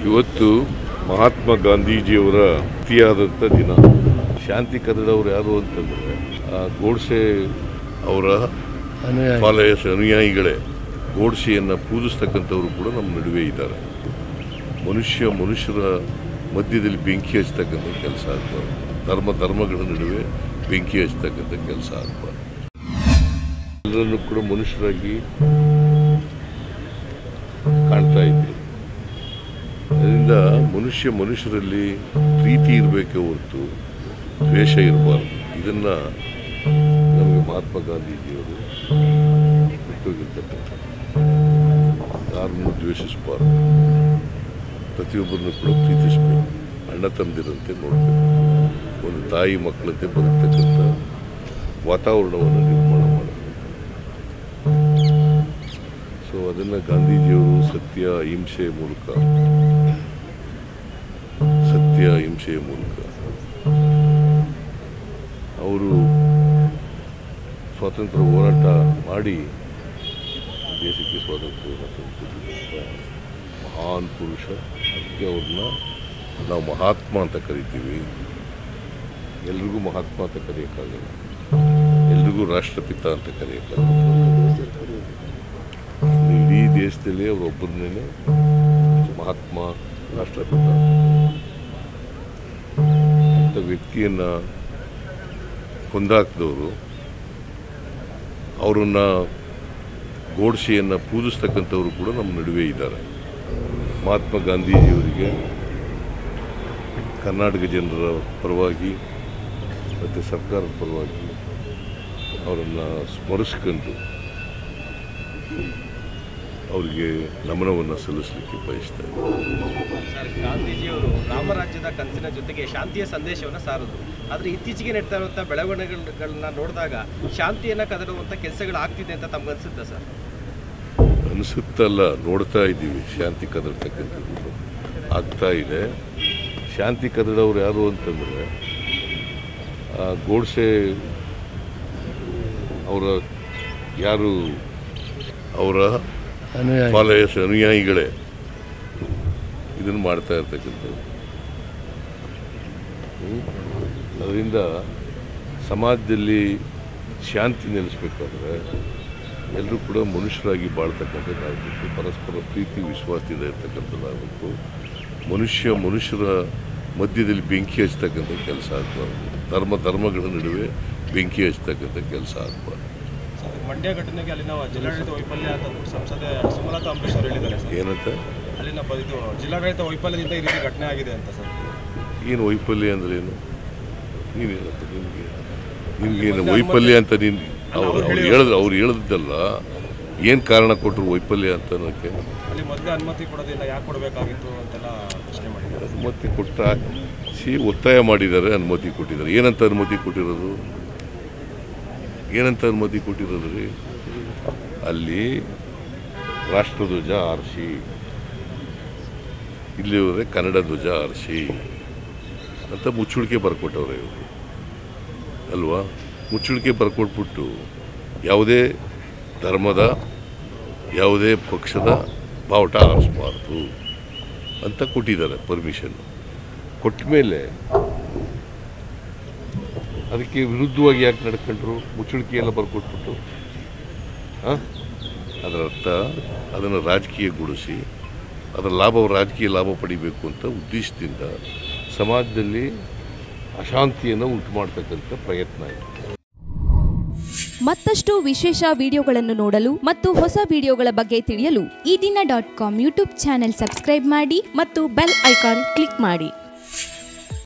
ಇವತ್ತು ಮಹಾತ್ಮ ಗಾಂಧೀಜಿಯವರ ಅತಿಯಾದಂಥ ದಿನ. ಶಾಂತಿ ಕದಡವರು ಯಾರು ಅಂತಂದರೆ ಗೋಡ್ಸೆ ಅವರ ಅನುಯಾಯಿಗಳೇ. ಗೋಡ್ಸೆಯನ್ನು ಪೂಜಿಸ್ತಕ್ಕಂಥವರು ಕೂಡ ನಮ್ಮ ನಡುವೆ ಇದ್ದಾರೆ. ಮನುಷ್ಯರ ಮಧ್ಯದಲ್ಲಿ ಬೆಂಕಿ ಹಚ್ಚತಕ್ಕಂಥ ಕೆಲಸ ಆಗಬಾರ್ದು. ಧರ್ಮಗಳ ನಡುವೆ ಬೆಂಕಿ ಹಚ್ಚತಕ್ಕಂಥ ಕೆಲಸ ಆಗಬಾರ್ದು. ಎಲ್ಲರನ್ನು ಕೂಡ ಮನುಷ್ಯರಾಗಿ ಕಾಣ್ತಾ ಇದ್ದೀವಿ. ಅದರಿಂದ ಮನುಷ್ಯರಲ್ಲಿ ಪ್ರೀತಿ ಇರಬೇಕೆ ಹೊರತು ದ್ವೇಷ ಇರಬಾರ್ದು. ಇದನ್ನು ನಮಗೆ ಮಹಾತ್ಮ ಗಾಂಧೀಜಿಯವರು ಬಿಟ್ಟೋಗಿರ್ತಕ್ಕಂಥ. ಯಾರನ್ನು ದ್ವೇಷಿಸಬಾರ್ದು, ಪ್ರತಿಯೊಬ್ಬರನ್ನು ಕೂಡ ಪ್ರೀತಿಸಬೇಕು, ಅಣ್ಣ ತಮ್ಮದಿರಂತೆ ನೋಡಬೇಕು, ಒಂದು ತಾಯಿ ಮಕ್ಕಳಂತೆ ಬದುಕ್ತಕ್ಕಂಥ ವಾತಾವರಣವನ್ನು ನಿರ್ಮಾಣ ಮಾಡಬೇಕು. ಸೊ ಅದನ್ನು ಗಾಂಧೀಜಿಯವರು ಸತ್ಯ ಅಹಿಂಸೆಯ ಮೂಲಕ ಅವರು ಸ್ವಾತಂತ್ರ್ಯ ಹೋರಾಟ ಮಾಡಿ ದೇಶಕ್ಕೆ ಸ್ವಾತಂತ್ರ್ಯವನ್ನು ತಂದುಕೊಟ್ಟಿದ್ದಂಥ ಮಹಾನ್ ಪುರುಷ. ಅದಕ್ಕೆ ಅವ್ರನ್ನ ನಾವು ಮಹಾತ್ಮ ಅಂತ ಕರಿತೀವಿ. ಎಲ್ರಿಗೂ ಮಹಾತ್ಮ ಅಂತ ಕರೆಯೋಕ್ಕಾಗಲ್ಲ, ಎಲ್ರಿಗೂ ರಾಷ್ಟ್ರಪಿತ ಅಂತ ಕರೆಯೋಕ್ಕಾಗಲ್ಲ. ಇಡೀ ದೇಶದಲ್ಲಿ ಅವರೊಬ್ಬರನ್ನೇ ಮಹಾತ್ಮ, ರಾಷ್ಟ್ರಪಿತ ಅಂತ ವ್ಯಕ್ತಿಯನ್ನು ಕೊಂದಾಕಿದವರು. ಅವರನ್ನು ಗೋಡ್ಸೆಯನ್ನು ಪೂಜಿಸ್ತಕ್ಕಂಥವರು ಕೂಡ ನಮ್ಮ ನಡುವೆ ಇದ್ದಾರೆ. ಮಹಾತ್ಮ ಗಾಂಧೀಜಿಯವರಿಗೆ ಕರ್ನಾಟಕ ಜನರ ಪರವಾಗಿ ಮತ್ತು ಸರ್ಕಾರದ ಪರವಾಗಿ ಅವರನ್ನು ಸ್ಮರಿಸ್ಕೊಂಡು ಅವರಿಗೆ ನಮನವನ್ನು ಸಲ್ಲಿಸಲಿಕ್ಕೆ ಬಯಸ್ತಾ ಇದ್ದಾರೆ. ಗಾಂಧೀಜಿಯವರು ರಾಮರಾಜ್ಯದ ಕನಸಿನ ಜೊತೆಗೆ ಶಾಂತಿಯ ಸಂದೇಶವನ್ನು ಸಾರಿದ್ರು. ಆದರೆ ಇತ್ತೀಚೆಗೆ ನಡೀತಾ ಇರುವಂಥ ಬೆಳವಣಿಗೆಗಳನ್ನ ನೋಡಿದಾಗ ಶಾಂತಿಯನ್ನು ಕದಡುವಂಥ ಕೆಲಸಗಳು ಆಗ್ತಿದೆ ಅಂತ ತಮ್ಗೆ ಅನಿಸುತ್ತಾ ಸರ್? ಅನಿಸುತ್ತಲ್ಲ, ನೋಡ್ತಾ ಇದ್ದೀವಿ. ಶಾಂತಿ ಕದಡ್ತಕ್ಕಂಥದ್ದು ಆಗ್ತಾ ಇದೆ. ಶಾಂತಿ ಕದಡವ್ರು ಯಾರು ಅಂತಂದರೆ ಗೋಡ್ಸೆ ಅವರ ಅನುಯಾಯಿಗಳೇ ಇದನ್ನು ಮಾಡ್ತಾ ಇರ್ತಕ್ಕಂಥದ್ದು. ಅದರಿಂದ ಸಮಾಜದಲ್ಲಿ ಶಾಂತಿ ನೆಲೆಸಬೇಕಾದ್ರೆ ಎಲ್ಲರೂ ಕೂಡ ಮನುಷ್ಯರಾಗಿ ಬಾಳ್ತಕ್ಕಂಥದ್ದಾಗಬೇಕು. ಪರಸ್ಪರ ಪ್ರೀತಿ ವಿಶ್ವಾಸದಿಂದ ಇರ್ತಕ್ಕಂಥದ್ದಾಗಬೇಕು. ಮನುಷ್ಯರ ಮಧ್ಯದಲ್ಲಿ ಬೆಂಕಿ ಹಚ್ಚತಕ್ಕಂಥ ಕೆಲಸ ಆಗಬಾರ್ದು. ಧರ್ಮಗಳ ನಡುವೆ ಬೆಂಕಿ ಹಚ್ಚತಕ್ಕಂಥ ಕೆಲಸ ಆಗಬಾರ್ದು. ಮಂಡ್ಯ ಘಟನೆಗೆ ಅಲ್ಲಿನ ಜಿಲ್ಲಾಡಳಿತ ವೈಫಲ್ಯ ಅಂತ ಸಂಸದೆ ಸುಮಲತಾ ಅಂಬರೀಶ್ ಅವರು ಹೇಳಿದ್ದಾರೆ. ಏನಂತ? ಅಲ್ಲಿನ ಇದು ಜಿಲ್ಲಾಡಳಿತ ವೈಫಲ್ಯದಿಂದ ಈ ರೀತಿ ಘಟನೆ ಆಗಿದೆ ಅಂತ ಸರ್. ಏನು ವೈಫಲ್ಯ ಅಂದ್ರೆ ಏನು? ನೀನೇನಂತ ನಿಮ್ಗೇನು ವೈಫಲ್ಯ ಅಂತ ಅವ್ರು ಹೇಳಿದ್ದಲ್ಲ. ಏನು ಕಾರಣ ಕೊಟ್ಟರು ವೈಫಲ್ಯ ಅಂತ ಅನ್ನೋಕ್ಕೆ? ಅಲ್ಲಿ ಮೊದಲೇ ಅನುಮತಿ ಕೊಡೋದಿಲ್ಲ, ಯಾಕೆ ಕೊಡಬೇಕಾಗಿತ್ತು ಅಂತೆಲ್ಲ ಪ್ರಶ್ನೆ ಮಾಡಿದ್ದಾರೆ. ಅನುಮತಿ ಒತ್ತಾಯ ಮಾಡಿದ್ದಾರೆ, ಅನುಮತಿ ಕೊಟ್ಟಿದ್ದಾರೆ. ಏನಂತ ಅನುಮತಿ ಕೊಟ್ಟಿರೋದು? ರೀ? ಅಲ್ಲಿ ರಾಷ್ಟ್ರಧ್ವಜ ಆರಿಸಿ, ಇಲ್ಲಿವರೆ ಕನ್ನಡ ಧ್ವಜ ಆರಿಸಿ ಅಂತ ಮುಚ್ಚುಳಿಕೆ ಬರ್ಕೊಟ್ಟವ್ರೆ ಇವರು ಅಲ್ವಾ? ಮುಚ್ಚುಳಿಕೆ ಬರ್ಕೊಟ್ಬಿಟ್ಟು ಯಾವುದೇ ಧರ್ಮದ ಯಾವುದೇ ಪಕ್ಷದ ಬಾವುಟ ಆರಿಸಬಾರ್ದು ಅಂತ ಕೊಟ್ಟಿದ್ದಾರೆ ಪರ್ಮಿಷನ್. ಕೊಟ್ಟ ಮೇಲೆ ಅದಕ್ಕೆ ವಿರುದ್ಧವಾಗಿ ಯಾಕೆ ನಡ್ಕೊಂಡ್ರು? ಮುಚ್ಚುಳಿಕೆ ಎಲ್ಲ ಬರ್ಕೊಟ್ಬಿಟ್ಟು ಅದರ ಅರ್ಥ ಅದನ್ನು ರಾಜಕೀಯಗೊಳಿಸಿ ಅದರ ರಾಜಕೀಯ ಲಾಭ ಪಡಿಬೇಕು ಅಂತ ಉದ್ದೇಶದಿಂದ ಸಮಾಜದಲ್ಲಿ ಅಶಾಂತಿಯನ್ನು ಉಂಟು ಮಾಡ್ತಕ್ಕಂಥ ಪ್ರಯತ್ನ ಇದೆ. ಮತ್ತಷ್ಟು ವಿಶೇಷ ವಿಡಿಯೋಗಳನ್ನು ನೋಡಲು ಮತ್ತು ಹೊಸ ವಿಡಿಯೋಗಳ ಬಗ್ಗೆ ತಿಳಿಯಲು ಈ ದಿನ.com ಯೂಟ್ಯೂಬ್ ಚಾನೆಲ್ ಸಬ್ಸ್ಕ್ರೈಬ್ ಮಾಡಿ ಮತ್ತು ಬೆಲ್ ಐಕಾನ್ ಕ್ಲಿಕ್ ಮಾಡಿ.